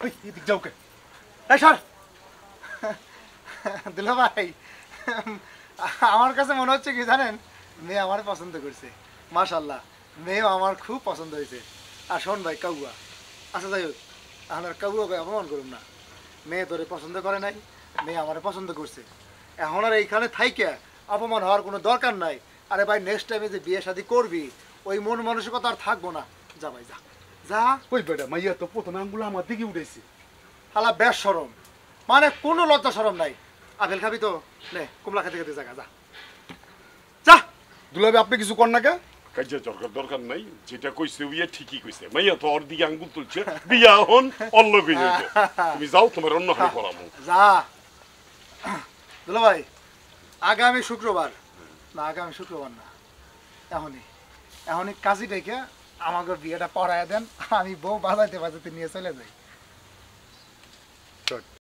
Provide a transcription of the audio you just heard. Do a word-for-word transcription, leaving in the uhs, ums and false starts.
ওই এদিক যাও কে এই সর দুলা ভাই আমার কাছে মনে হচ্ছে কি জানেন মেয়ে আমার পছন্দ করছে মাশাআল্লাহ মেয়ে আমার খুব পছন্দ হয়েছে আর শোন ভাই কাউয়া আচ্ছা যাই হোক আমার কাউয়া ভাই অপমান করুন না মেয়ে তোরে পছন্দ করে নাই মেয়ে আমার পছন্দ করছে এখন আর এইখানে থাইকে অপমান হওয়ার কোনো দরকার নাই আরে ভাই নেক্সট টাইমে যে বিয়ে শাদী করবি ওই মন মানসিকতা আর থাকবো না যা ভাই যা যা ওই বেটা মাইয়া তো প্রথমে আঙ্গুল আমার দিকে উঠেছে হালা বেশ সরম মানে কোনো লজ্জা সরম নাই আপেল খাবি তো নে কুমলা খেতে খেতে জায়গা যা যা দুলাবে আপনি কিছু কর না কে কাজে দরকার দরকার নাই যেটা কইছে বিয়ে ঠিকই কইছে মাইয়া তো ওর দিকে আঙ্গুল তুলছে বিয়া হন অল্ল কই যাইতো তুমি যাও তোমার অন্য হাই করামু যা দুলা ভাই আগামী শুক্রবার না আগামী শুক্রবার না এখনই এখনই কাজী ডেকে আমাকে বিয়েটা পড়ায় দেন আমি বউ বাজাইতে বাজাইতে নিয়ে চলে যাই